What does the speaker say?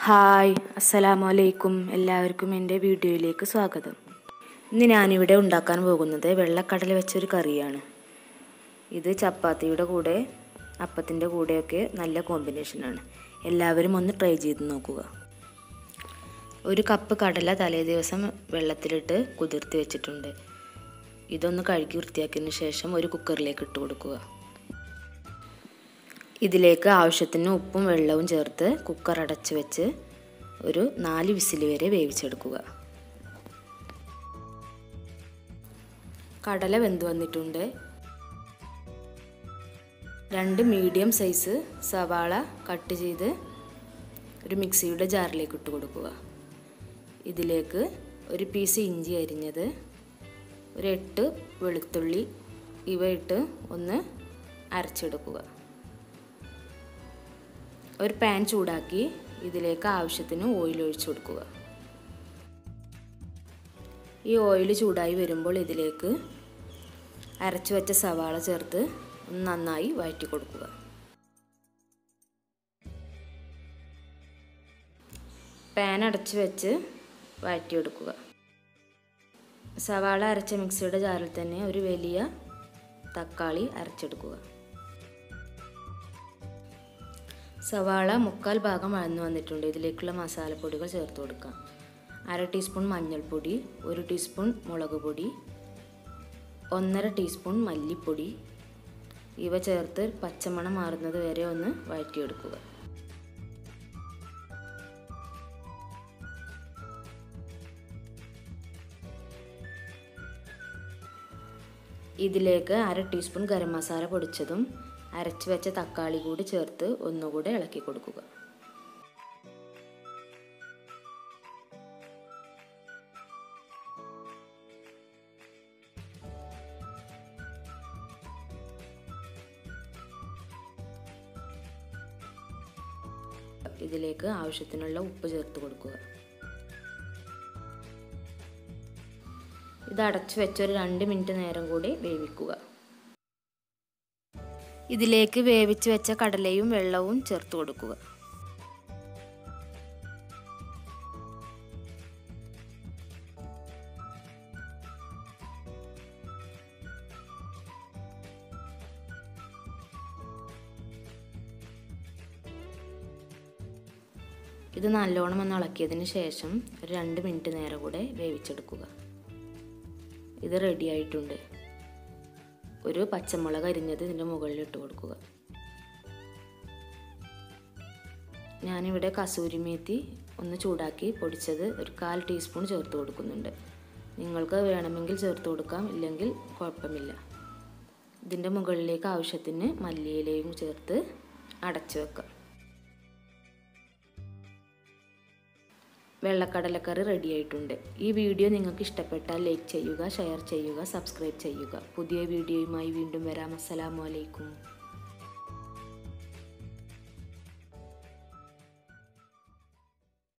Hi അസ്സലാമു അലൈക്കും. എല്ലാവർക്കും എൻ്റെ വീഡിയോയിലേക്ക് സ്വാഗതം. ഇന്ന് ഞാനിവിടെ ഉണ്ടാക്കാൻ പോകുന്നത് വെള്ളക്കടല വെച്ചൊരു കറിയാണ്. ഇത് ചപ്പാത്തിയുടെ കൂടെ അപ്പത്തിൻ്റെ കൂടെയൊക്കെ നല്ല കോമ്പിനേഷനാണ്. എല്ലാവരും ഒന്ന് ട്രൈ ചെയ്ത് നോക്കുക. ഒരു കപ്പ് കടല തലേ ദിവസം വെള്ളത്തിലിട്ട് കുതിർത്തി വെച്ചിട്ടുണ്ട്. ഇതൊന്ന് കഴുകി വൃത്തിയാക്കിയതിന് ശേഷം ഒരു കുക്കറിലേക്ക് ഇട്ട് കൊടുക്കുക. ഇതിലേക്ക് ആവശ്യത്തിന് ഉപ്പും വെള്ളവും ചേർത്ത് കുക്കർ അടച്ച് വെച്ച് ഒരു 4 വിസിൽ വരെ വേവിച്ചെടുക്കുക. കടല വെന്ത് വന്നിട്ടുണ്ട്. 2 മീഡിയം സൈസ് സവാള കട്ട് ചെയ്ത് ഒരു മിക്സിയുടെ ജാറിലേക്ക് ഇട്ട് കൊടുക്കുക. ഇതിലേക്ക് ഒരു പീസ് ഇഞ്ചി അരിഞ്ഞത്, ഒരു 8 വെളുത്തുള്ളി ഇവ ഇട്ട് ഒന്ന് അരച്ചെടുക്കുക. ഒരു പാൻ ചൂടാക്കി ഇതിലേക്ക് ആവശ്യത്തിന് ഓയിൽ ഒഴിച്ചു കൊടുക്കുക. ഈ ഓയിൽ ചൂടായി വരുമ്പോൾ ഇതിലേക്ക് അരച്ചു വെച്ച സവാള ചേർത്ത് നന്നായി വഴറ്റി കൊടുക്കുക. പാൻ അടച്ചു വെച്ച് വഴറ്റിയെടുക്കുക. സവാള അരച്ച മിക്സിയുടെ ജാറിൽ തന്നെ ഒരു വലിയ തക്കാളി അരച്ചെടുക്കുക. സവാള 1/4 ഭാഗം വഴന്നു വന്നിട്ടുണ്ട്. ഇതിലേക്കുള്ള മസാലപ്പൊടികൾ ചേർത്ത് കൊടുക്കാം. 1/2 ടീസ്പൂൺ മഞ്ഞൾപ്പൊടി, 1 ടീസ്പൂൺ മുളക് പൊടി, 1/2 ടീസ്പൂൺ മല്ലിപ്പൊടി ഇവ ചേർത്ത് പച്ചമണം മാറുന്നത് വരെ ഒന്ന് വഴറ്റിയെടുക്കുക. ഇതിലേക്ക് 1/2 ടീസ്പൂൺ ഗരം മസാല പൊടിച്ചതും അരച്ചു വെച്ച തക്കാളി കൂടി ചേർത്ത് ഒന്നുകൂടെ ഇളക്കി കൊടുക്കുക. ഇതിലേക്ക് ആവശ്യത്തിനുള്ള ഉപ്പ് ചേർത്ത് കൊടുക്കുക. ഇത് അടച്ചു വെച്ചൊരു 2 മിനിറ്റ് നേരം കൂടി വേവിക്കുക. ഇതിലേക്ക് വേവിച്ച് വെച്ച കടലയും വെള്ളവും ചേർത്ത് കൊടുക്കുക. ഇത് നല്ലോണം ഒന്ന് ഇളക്കിയതിന് ശേഷം ഒരു 2 മിനിറ്റ് നേരം കൂടെ വേവിച്ചെടുക്കുക. ഇത് റെഡി ആയിട്ടുണ്ട്. ഒരു പച്ചമുളക് അരിഞ്ഞത് ഇതിൻ്റെ മുകളിൽ ഇട്ട് കൊടുക്കുക. ഞാനിവിടെ കസൂരി മേത്തി ഒന്ന് ചൂടാക്കി പൊടിച്ചത് ഒരു 1/4 ടീസ്പൂൺ ചേർത്ത് കൊടുക്കുന്നുണ്ട്. നിങ്ങൾക്ക് വേണമെങ്കിൽ ചേർത്ത് കൊടുക്കാം, ഇല്ലെങ്കിൽ കുഴപ്പമില്ല. ഇതിൻ്റെ മുകളിലേക്ക് ആവശ്യത്തിന് മല്ലിയിലയും ചേർത്ത് അടച്ചു വെക്കാം. വെള്ളക്കടലക്കറി റെഡി ആയിട്ടുണ്ട്. ഈ വീഡിയോ നിങ്ങൾക്ക് ഇഷ്ടപ്പെട്ടാൽ ലൈക്ക് ചെയ്യുക, ഷെയർ ചെയ്യുക, സബ്സ്ക്രൈബ് ചെയ്യുക. പുതിയ വീഡിയോയുമായി വീണ്ടും വരാം. അസ്സലാമു അലൈക്കും.